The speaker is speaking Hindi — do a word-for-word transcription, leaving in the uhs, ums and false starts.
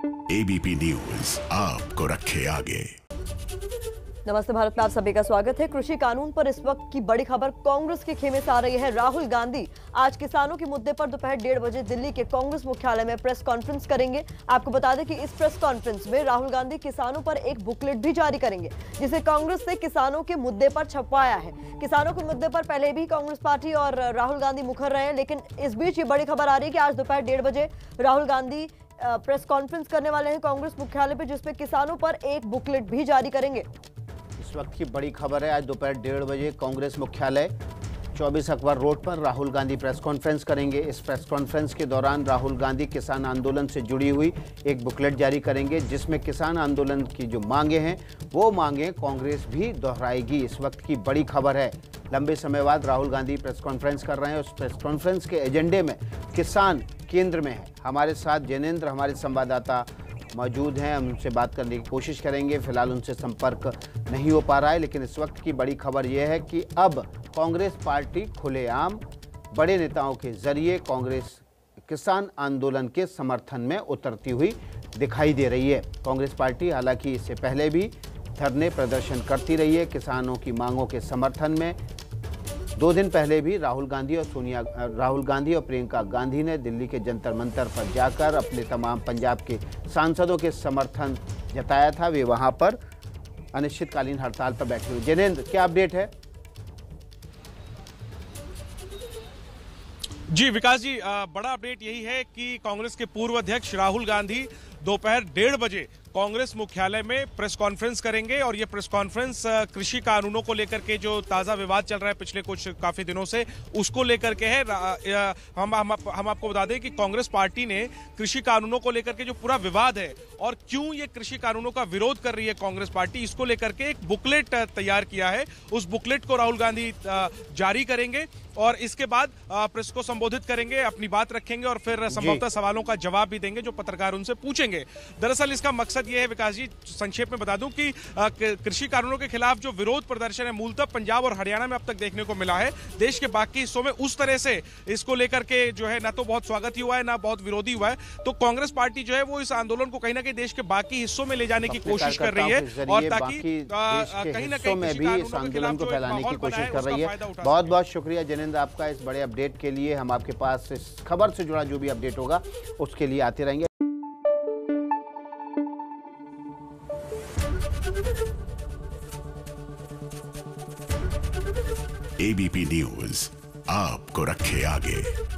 एबीपी न्यूज आपको रखे आगे। नमस्ते भारत में आप सभी का स्वागत है। कृषि कानून पर इस वक्त की बड़ी खबर कांग्रेस के खेमे से आ रही है। राहुल गांधी आज किसानों के मुद्दे पर दोपहर डेढ़ बजे दिल्ली के कांग्रेस मुख्यालय में प्रेस कॉन्फ्रेंस करेंगे। आपको बता दें कि इस प्रेस कॉन्फ्रेंस में राहुल गांधी किसानों पर एक बुकलेट भी जारी करेंगे, जिसे कांग्रेस ने किसानों के मुद्दे पर छपवाया है। किसानों के मुद्दे पर पहले भी कांग्रेस पार्टी और राहुल गांधी मुखर रहे हैं, लेकिन इस बीच ये बड़ी खबर आ रही है कि आज दोपहर डेढ़ बजे राहुल गांधी प्रेस कॉन्फ्रेंस करने वाले हैं कांग्रेस मुख्यालय पे, जिसपे किसानों पर एक बुकलेट भी जारी करेंगे। इस वक्त की बड़ी खबर है, आज दोपहर डेढ़ बजे कांग्रेस मुख्यालय चौबीस अकबर रोड पर राहुल गांधी प्रेस कॉन्फ्रेंस करेंगे। इस प्रेस कॉन्फ्रेंस के दौरान राहुल गांधी किसान आंदोलन से जुड़ी हुई एक बुकलेट जारी करेंगे, जिसमें किसान आंदोलन की जो मांगे हैं वो मांगे कांग्रेस भी दोहराएगी। इस वक्त की बड़ी खबर है, लंबे समय बाद राहुल गांधी प्रेस कॉन्फ्रेंस कर रहे हैं। उस प्रेस कॉन्फ्रेंस के एजेंडे में किसान केंद्र में है। हमारे साथ जैनेंद्र हमारे संवाददाता मौजूद हैं, हम उनसे बात करने की कोशिश करेंगे। फिलहाल उनसे संपर्क नहीं हो पा रहा है, लेकिन इस वक्त की बड़ी खबर यह है कि अब कांग्रेस पार्टी खुलेआम बड़े नेताओं के जरिए कांग्रेस किसान आंदोलन के समर्थन में उतरती हुई दिखाई दे रही है। कांग्रेस पार्टी हालांकि इससे पहले भी धरने प्रदर्शन करती रही है किसानों की मांगों के समर्थन में। दो दिन पहले भी राहुल गांधी और सोनिया राहुल गांधी और प्रियंका गांधी ने दिल्ली के जंतर मंतर पर जाकर अपने तमाम पंजाब के सांसदों के समर्थन जताया था। वे वहां पर अनिश्चितकालीन हड़ताल पर बैठे हुए। जैनेंद्र, क्या अपडेट है? जी विकास जी, बड़ा अपडेट यही है कि कांग्रेस के पूर्व अध्यक्ष राहुल गांधी दोपहर डेढ़ बजे कांग्रेस मुख्यालय में प्रेस कॉन्फ्रेंस करेंगे और ये प्रेस कॉन्फ्रेंस कृषि कानूनों को लेकर के जो ताजा विवाद चल रहा है पिछले कुछ काफी दिनों से, उसको लेकर के है। हम हम, हम आपको बता दें कि कांग्रेस पार्टी ने कृषि कानूनों को लेकर के जो पूरा विवाद है और क्यों ये कृषि कानूनों का विरोध कर रही है कांग्रेस पार्टी, इसको लेकर के एक बुकलेट तैयार किया है। उस बुकलेट को राहुल गांधी जारी करेंगे और इसके बाद प्रेस को संबोधित करेंगे, अपनी बात रखेंगे और फिर संभवतः सवालों का जवाब भी देंगे जो पत्रकार उनसे पूछेंगे। दरअसल इसका मकसद यह है विकास जी, संक्षेप में बता दूं कि कृषि कानूनों के खिलाफ जो विरोध प्रदर्शन है मूलतः पंजाब और हरियाणा में अब तक देखने को मिला है। देश के बाकी हिस्सों में उस तरह से इसको लेकर के जो है ना तो बहुत स्वागत ही हुआ है ना बहुत विरोधी हुआ है। तो कांग्रेस पार्टी जो है वो इस आंदोलन को कहीं ना कहीं देश के बाकी हिस्सों में ले जाने की कोशिश कर रही है और ताकि कहीं ना कहीं में भी इस आंदोलन को फैलाने की कोशिश कर रही है। बहुत बहुत शुक्रिया जैनेंद्र आपका इस बड़े अपडेट के लिए। हम आपके पास इस खबर से जुड़ा जो भी अपडेट होगा उसके लिए आते रहेंगे। एबीपी न्यूज आपको रखे आगे।